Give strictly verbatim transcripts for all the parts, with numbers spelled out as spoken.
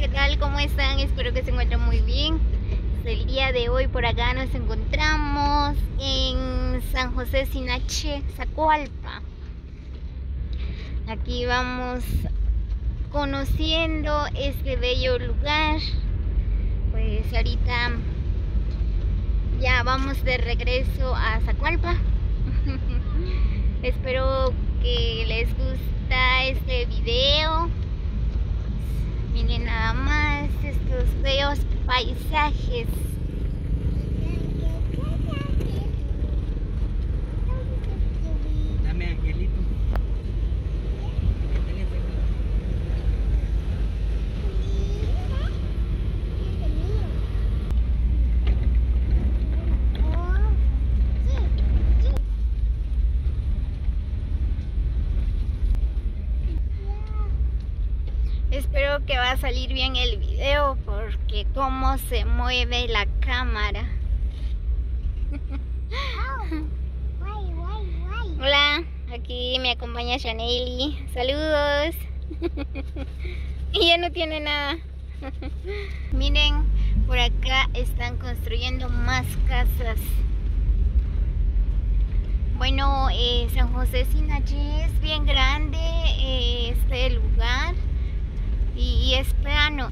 ¿qué tal? ¿Cómo están? Espero que se encuentren muy bien. El día de hoy por acá nos encontramos en San José Sinache, Zacualpa. Aquí vamos conociendo este bello lugar. Pues ahorita ya vamos de regreso a Zacualpa. Espero que les gusta este video. Miren nada más estos bellos paisajes. Dame, Angelito. Espero que va a salir bien el video porque cómo se mueve la cámara. Hola, aquí me acompaña Chaneli. Saludos. Y ya no tiene nada. Miren, por acá están construyendo más casas. Bueno, eh, San José Sinache es bien grande eh, este lugar. Y es plano.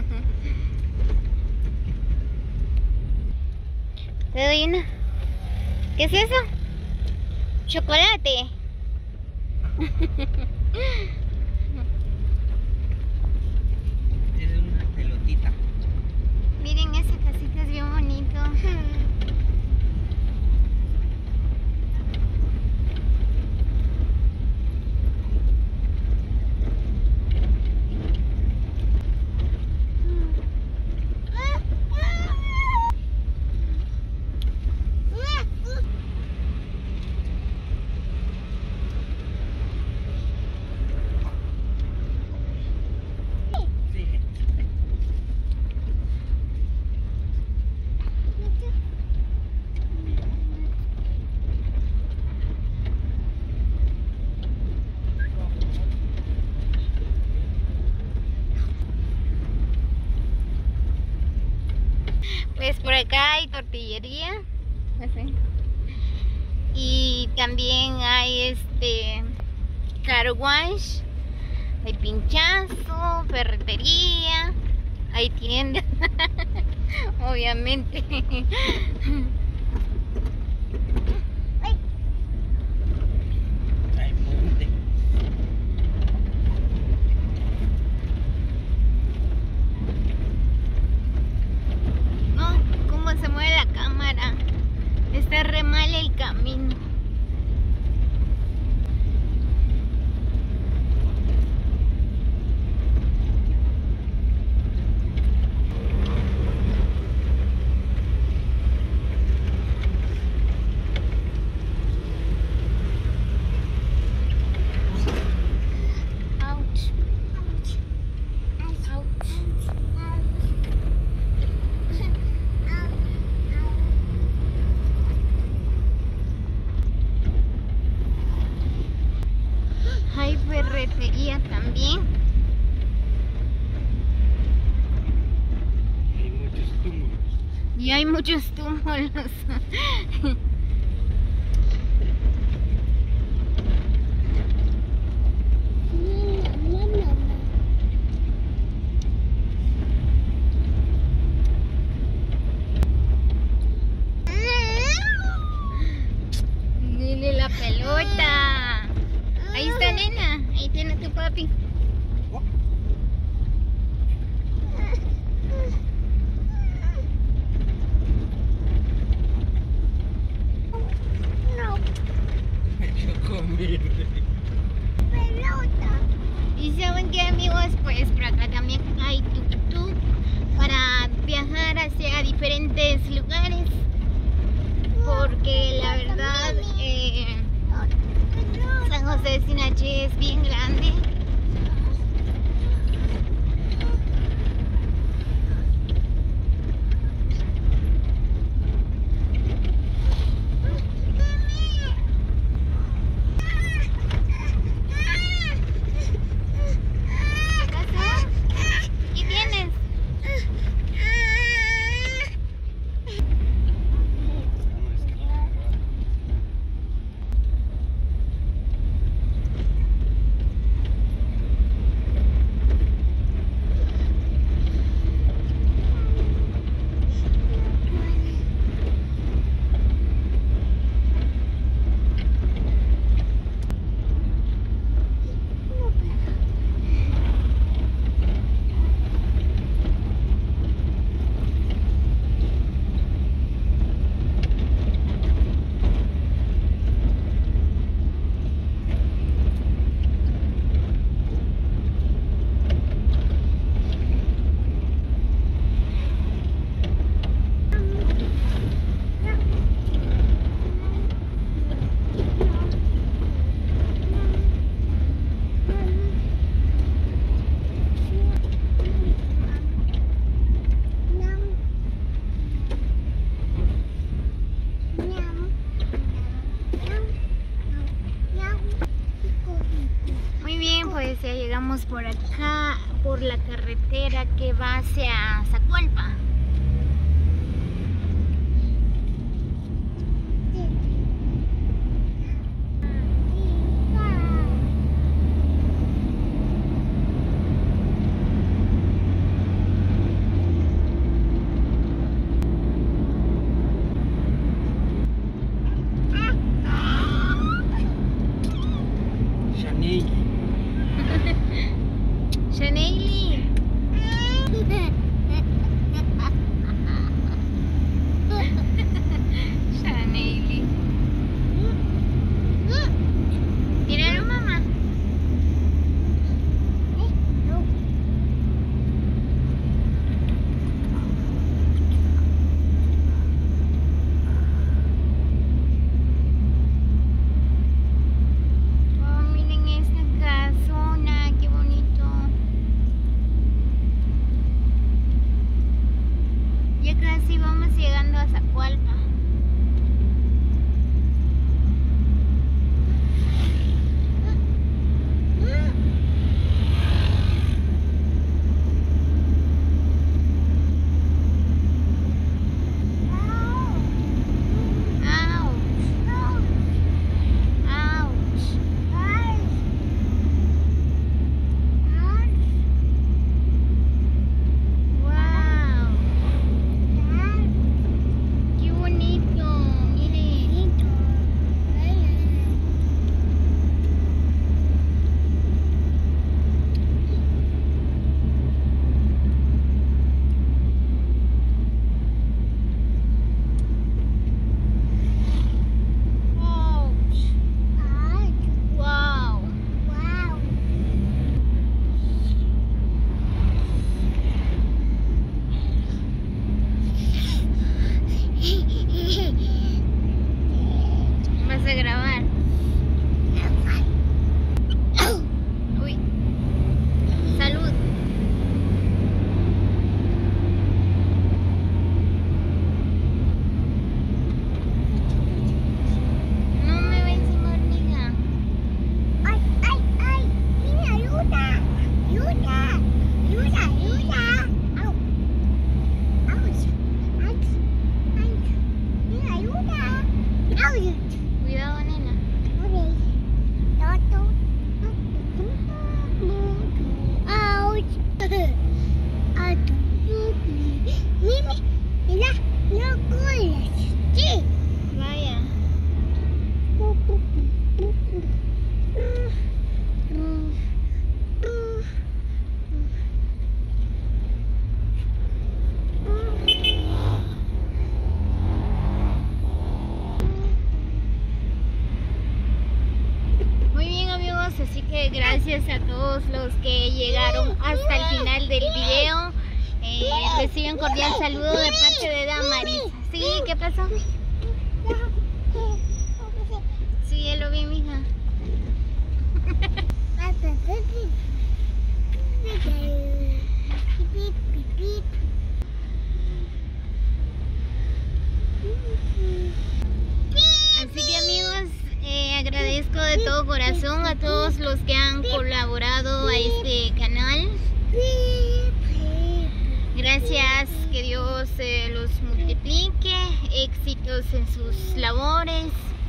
¿Te doy una? ¿Qué es eso? Chocolate. Es una pelotita. Miren, esa casita es bien bonito. Pues por acá hay tortillería, así. Y también hay este car wash, hay pinchazo, ferretería, hay tienda, obviamente. Hay monte. Se mueve la cámara, está re mal el camino. Ouch. Ouch. Hay ferretería también. Hay muchos túmulos. Y hay muchos túmulos. Dile la pelota. Ahí está, nena. Ahí tiene tu papi. Me chocó, mire. Y saben que, amigos, pues por acá también hay tuk-tuk para viajar hacia diferentes lugares. Porque la verdad eh, San José Sinache es bien grande. ¿Qué tienes? encontramos por acá, por la carretera que va hacia Zacualpa. Shanely. Shanely. Míralo, mamá. Oh, miren esta casona, qué bonito. Ya casi vamos llegando a Zacualpa. Vas a grabar. Uy. Salud. No me ven sin hormiga. Ay, ay, ay, mira, ayuda, ayuda, ayuda, ayuda. Au, au, au, au, mira, ayuda, au. Cuidado, nena. Ok, toto, ouch, auto, mira, mira, no corres, sí. Vaya. Muy bien, amigos, así que gracias a todos los que llegaron hasta el final del video. Eh, reciben cordial saludo de parte de Damaris. ¿Sí? ¿Qué pasó? Sí, ya lo vi, mija. Así que, amigos, eh, agradezco de todo corazón a todos los que han colaborado a este canal. Gracias, que Dios eh, los multiplique, éxitos en sus labores.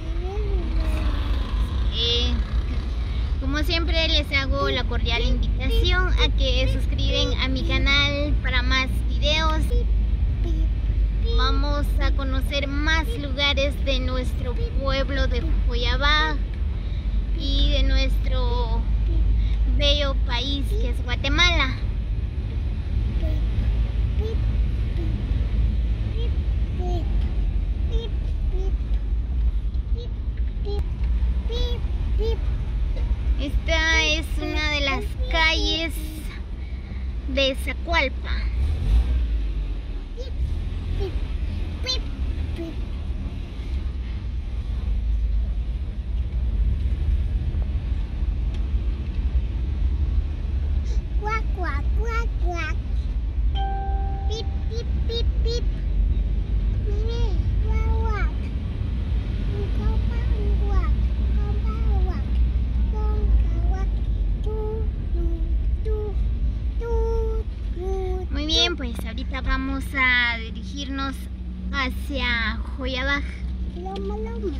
Eh, como siempre les hago la cordial invitación a que se suscriben a mi canal para más videos. Vamos a conocer más lugares de nuestro pueblo de Joyabá y de nuestro bello país que es Guatemala. Esta es una de las calles de Zacualpa. Quack, quack, quack, quack. Beep, beep, beep, beep. Mire, quack, quack. Un copa, un quack. Copa, quack. Con quack, tu, tu. Ya vamos a dirigirnos hacia Joyabaj. Loma, loma.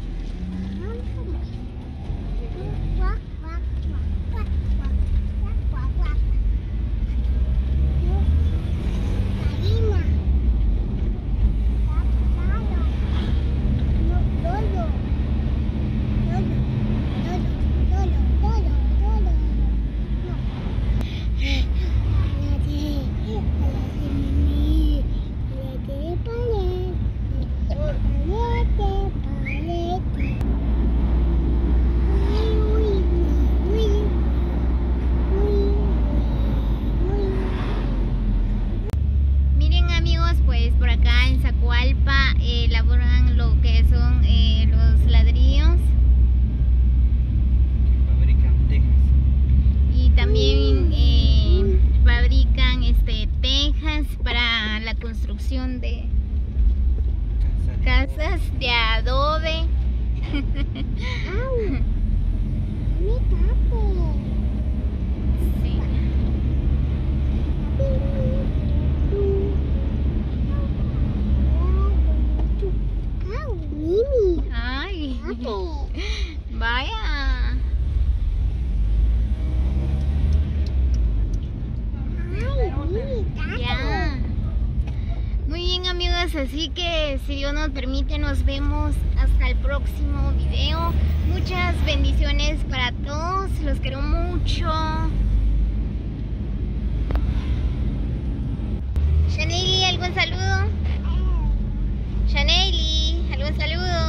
Cuac, cuac, cuac, cuac, cuac, cuac, cuac. Karina. Claro. Lolo. Lolo. Lolo. Lolo. Lolo. Miren amigos, pues por acá en Zacualpa eh, elaboran lo que son eh, los ladrillos Fabrican tejas. y también eh, fabrican este tejas para la construcción de casas de adobe. Au. Mi tapo. Sí. Au, Mimi. Ay, Tapo. vaya. Ay, Mimi, tapo. Ya. Muy bien amigos, así que si Dios nos permite nos vemos hasta el próximo video. Muchas bendiciones para todos, los quiero mucho. Shaneli, ¿algún saludo? Shaneli, ¿algún saludo?